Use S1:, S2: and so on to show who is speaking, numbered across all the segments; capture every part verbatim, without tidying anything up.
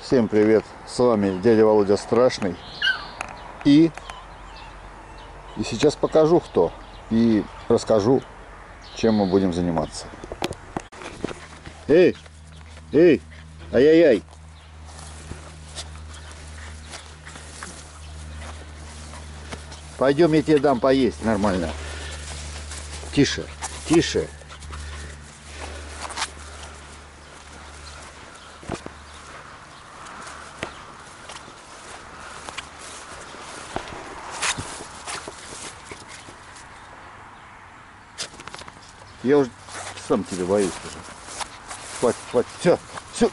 S1: Всем привет, с вами дядя Володя Страшный. И, и сейчас покажу кто. И расскажу, чем мы будем заниматься. Эй, эй, ай-яй-яй. Пойдем, я тебе дам поесть нормально. Тише, тише. Я уже сам тебя боюсь уже. Хватит, хватит. Все, все.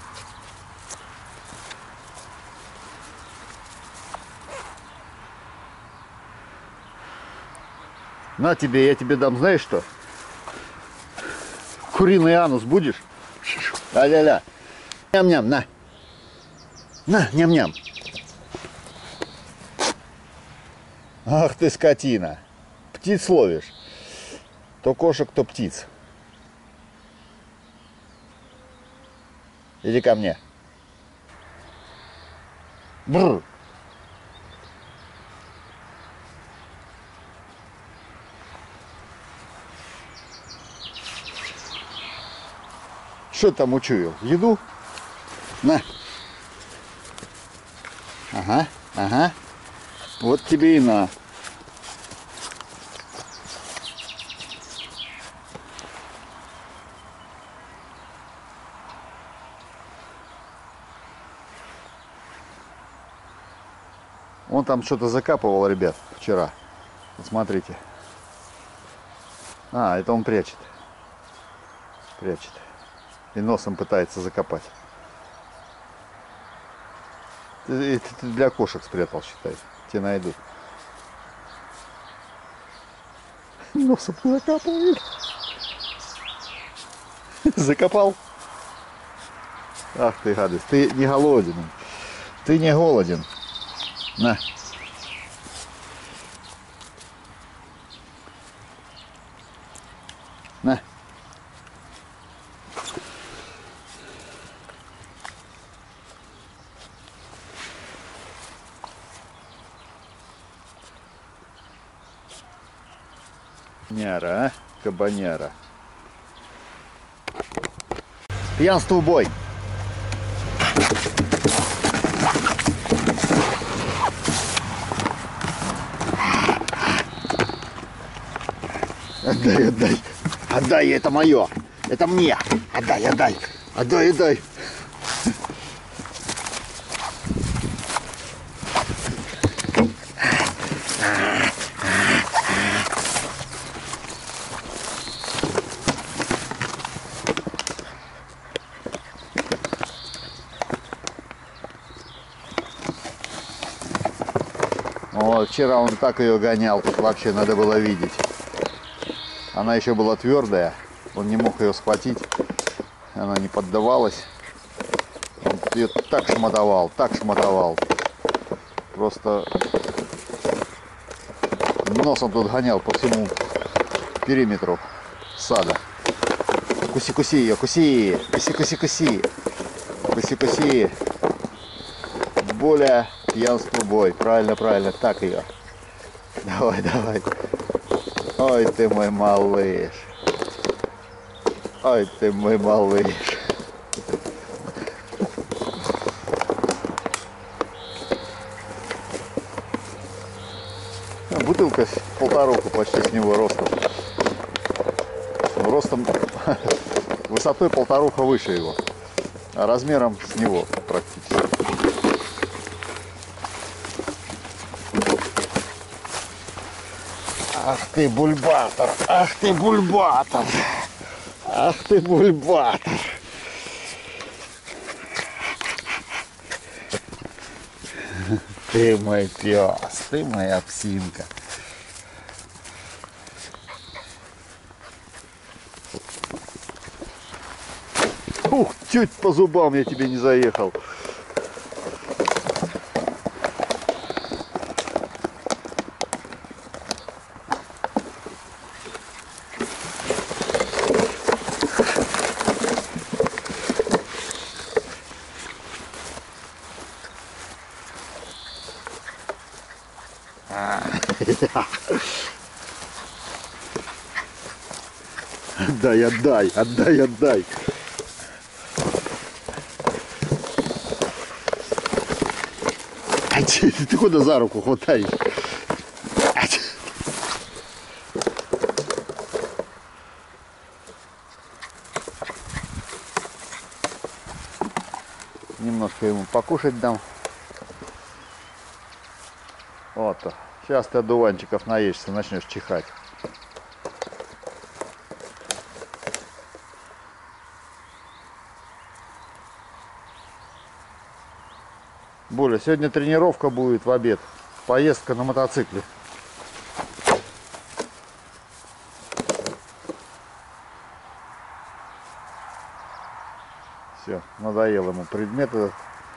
S1: На тебе, я тебе дам, знаешь что? Куриный анус будешь? А-ля-ля. Ням-ням, на. На, ням-ням. Ах ты скотина. Птиц ловишь. То кошек, то птиц. Иди ко мне. Бррр. Что там учуял? Еду? На. Ага, ага. Вот тебе и на. Он там что-то закапывал, ребят, вчера. Посмотрите. А, это он прячет. Прячет. И носом пытается закопать. Это ты для кошек спрятал, считай. Тебя найдут. Носом закапывает. Закопал. Ах ты гадость. Ты не голоден. Ты не голоден. На. На. Няра, а? Кабаняра. Пьянству бой. Отдай, отдай. Отдай, это мое. Это мне. Отдай, отдай. Отдай, отдай. О, вчера он так ее гонял, тут вообще надо было видеть. Она еще была твердая, он не мог ее схватить, она не поддавалась. Он ее так шмотовал, так шмотовал. Просто носом тут гонял по всему периметру сада. Куси, куси ее, куси, куси, куси, куси, куси, куси. Более пьянству бой, правильно, правильно, так ее. Давай, давай. Ой, ты мой малыш. Ой, ты мой малыш. Бутылка полторуху почти с него ростом. Ростом, высотой полторуха выше его, а размером с него практически. Ах ты бульбатор, ах ты бульбатор, ах ты бульбатор. Ты мой пес, ты моя псинка. Ух, чуть по зубам я тебе не заехал. Отдай, отдай, отдай, отдай. Ты куда за руку хватаешь? Немножко ему покушать дам. Вот. Сейчас ты одуванчиков наешься, начнешь чихать. Боля, сегодня тренировка будет в обед. Поездка на мотоцикле. Все, надоел ему предмет этот.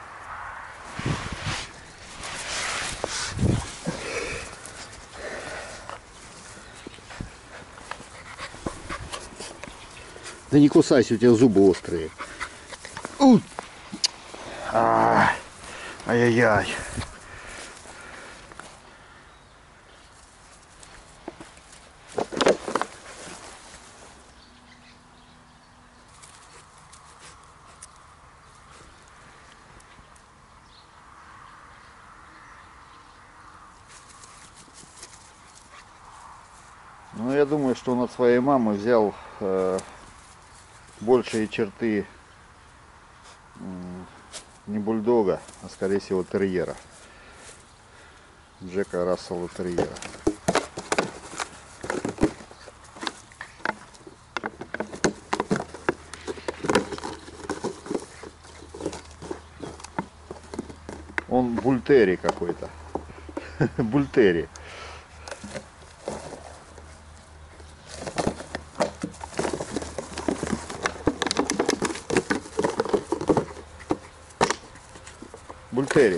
S1: Да не кусайся, у тебя зубы острые. А, ай-яй-яй. Ну, я думаю, что он от своей мамы взял э, большие черты э, не бульдога, а скорее всего терьера. Джека Рассела терьера. Он бультери какой-то. Бультери. Бультери.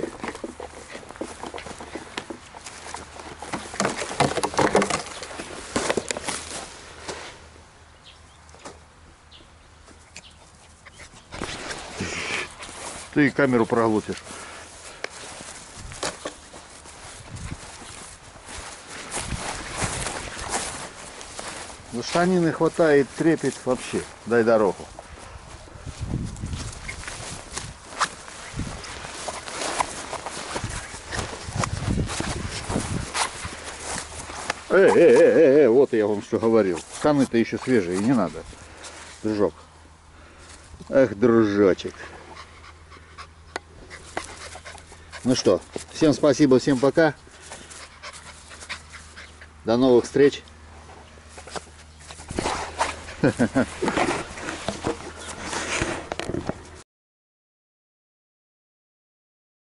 S1: Ты камеру проглотишь. За штанины хватает, трепет вообще. Дай дорогу. Э, э, э, э, вот я вам что говорил. Штаны-то еще свежие, не надо. Дружок. Эх, дружочек. Ну что, всем спасибо, всем пока. До новых встреч.